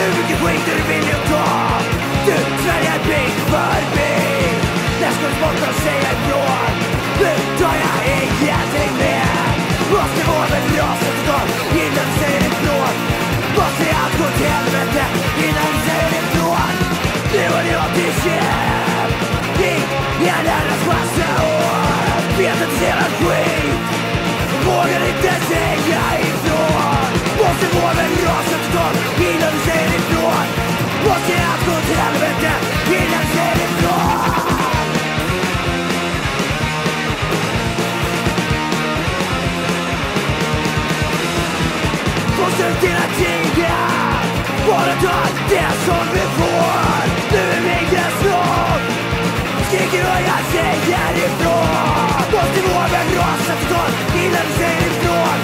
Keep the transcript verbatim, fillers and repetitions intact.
Hur mycket skit du vill jag ta? Du sväljer bit för bit. När ska du bort och säga ifrån? Nu tar jag ingenting mer. Måste våga raset totalt innan du säger ifrån. Måste allt gå till helvete innan du säger ifrån. Nu har jag till käm i hjärnarnas massa år. Vet att du ser allt skit, vågar inte säga ifrån. Måste våga raset totalt innan du säger ifrån. Måste allt gå till helvete innan du säger ifrån. Försök till att tiga, bara ta det som vi får. Nu är min gräns nådd, skriker och jag säger ifrån. Måste våga rasa totalt innan du säger ifrån.